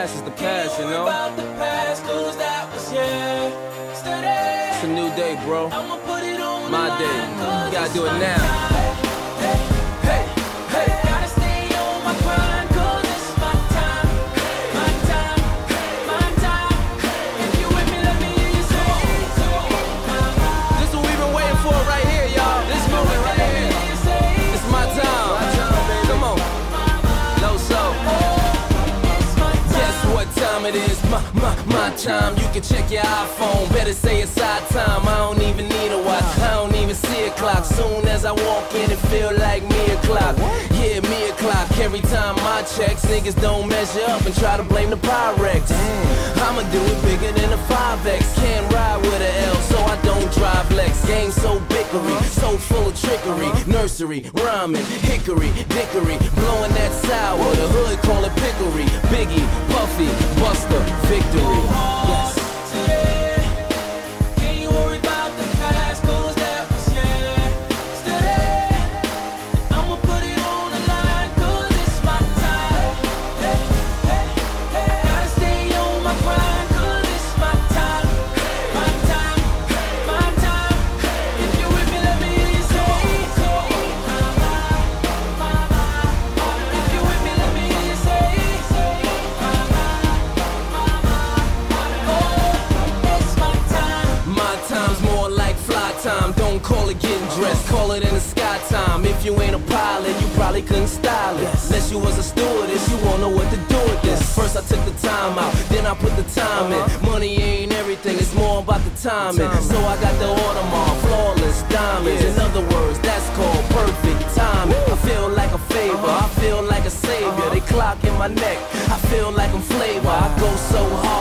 past is the past, you know? It's a new day, bro. My day. You gotta do it now. It is my time. You can check your iPhone. Better say it's our time. I don't even need a watch. I don't even see a clock. Soon as I walk in, it feel like me o'clock. Yeah, me o'clock. Every time I check, niggas don't measure up and try to blame the Pyrex. I'ma do it bigger than a 5X. Can't ride with a L, so I don't drive Lex. Game so bickery, so full of trickery. Nursery, rhyming, hickory, dickory, blowing that sour. The hood call it pickery. Biggie, Puffy, Buster, victory. Yes. Don't call it getting dressed, call it in the sky time. If you ain't a pilot, you probably couldn't style it. Unless you was a stewardess, you won't know what to do with this. First I took the time out, then I put the time in. Money ain't everything, it's more about the timing. So I got the Audemars, flawless diamonds. In other words, that's called perfect timing. I feel like a favor, I feel like a savior. They clock in my neck, I feel like I'm flavor. I go so hard,